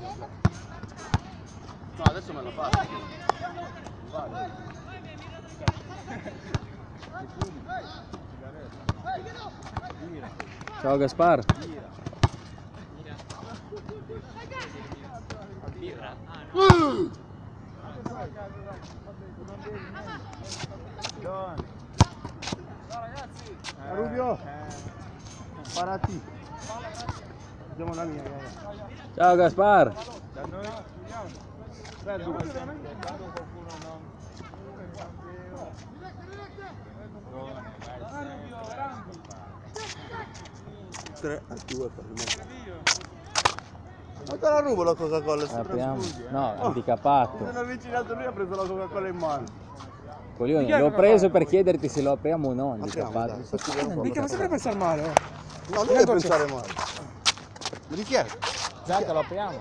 No, adesso me la faccio. Vale. Ciao Gaspar. Rubio, parati. Andiamo la mia, Ciao Gaspar. da noi quando qualcuno non 3-2 per me. Ma te la rubo la Coca-Cola? Apriamo. No, handicappato. Mi sono avvicinato lui, ha preso la Coca-Cola in mano. Coglione, l'ho preso per chiederti se lo apriamo o no, handicappato. Mica non si deve pensare male, oh. No, non deve pensare male. Ma di chi è? Giacca, lo apriamo.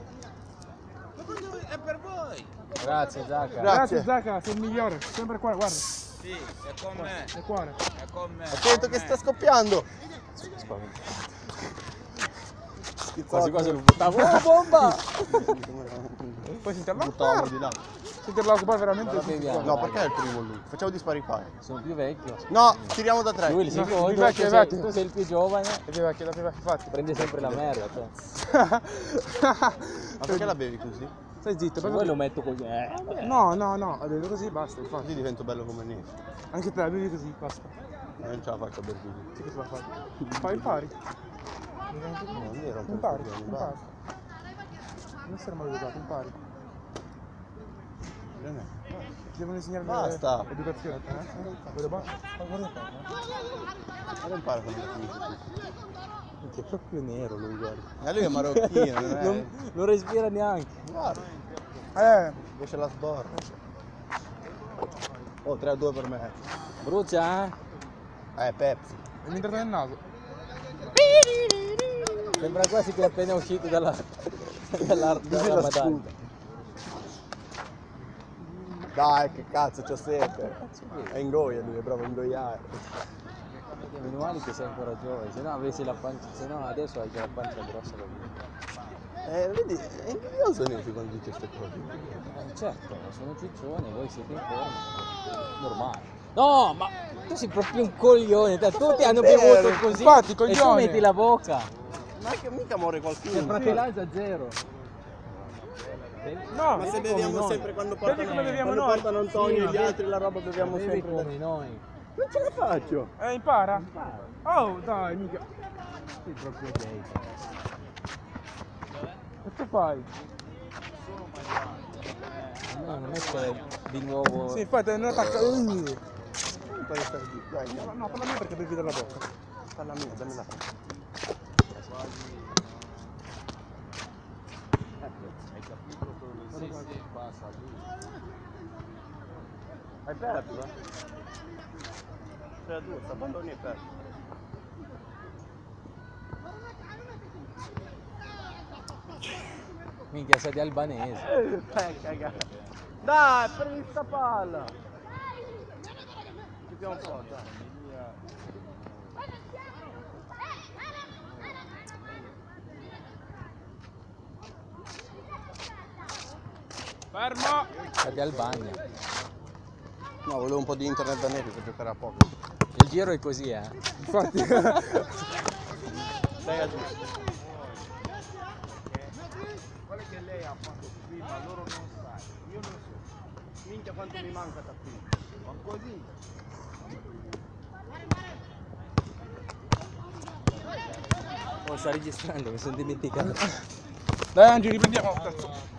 È per voi. Grazie Giacca. Grazie Zacca, sei il migliore. Sempre qua, guarda. Sì, è con me. È cuore. È con me. Attento che sta scoppiando. Quasi quasi lo buttavo. Oh, bomba! Poi si interlocca. Buttavamo di là. Si interlocca poi veramente. Allora beviamo. No, perché è il primo lui? Facciamo disparipare. Sono più vecchio. No, tiriamo da 3. Lui il secondo, più vecchio, tu è sei, vecchio. tu sei il più giovane, È più vecchio, infatti. prendi sempre la merda. Te. Ma perché la bevi così? Stai zitto, Se vuoi lo metto così. No, la bevi così, basta, infatti. Così divento bello come Nero. Anche te la bevi così, basta. Non ce la faccio a bere così. Sì che te la fai. Fai impari. No, Nero Impari. Non essere maleducato, impari. Ti devono insegnare Basta. l'educazione a te, Guarda qua. Non impara come la finisci. È proprio nero lui, guarda. Lui è marocchino, Non respira neanche. Guarda, invece la sborra. Oh, 3-2 per me. Brucia? Pepsi. Mi è entrato nel naso. Sembra quasi che è appena uscito dalla Ramadan. Dai, che cazzo, c'ho sete. È ingoia lui, è bravo a ingoiare. Meno male che sei ancora giovane, se no avessi la pancia, se no adesso hai già la pancia grossa come me. Vedi, è invidioso Nesi quando dice queste cose. Certo, sono ciccione, voi siete in forma. Normale. No, ma tu sei proprio un coglione, tutti hanno bevuto così. Infatti, e tu coglione. metti la bocca. Ma che mica muore qualcuno. C'è fratellanza zero. No, Ma se bevi beviamo come sempre quando Vedi portano, come beviamo quando noi? portano Antonio Sì, e ma gli bevi- altri la roba beviamo Bevi sempre. come noi. Non ce la faccio. Impara? Oh, dai, mica. Sei proprio gay. Che fai? No, non è che di nuovo. Sì, infatti non attacca. Non puoi stare lì. Dai, andiamo. No, parla a me perché bevi dalla bocca. Falla mia, dammi la Hai capito come si passa lì? Hai perso, 3-2, sta abbandoni e perso. Minchia, sei di albanese. Cagare. Dai, prendi sta palla. Ci siamo qua, dai. Fermo! Sei di Albania. No, volevo un po' di internet da Neri per giocare a poco. Il giro è così, eh. Infatti. 6-2. Quello che lei ha fatto prima, loro non sanno. Io non so. Minchia quanto mi manca tappino. Ma così. Oh, sta registrando, mi sono dimenticato. Dai Angi, riprendiamo.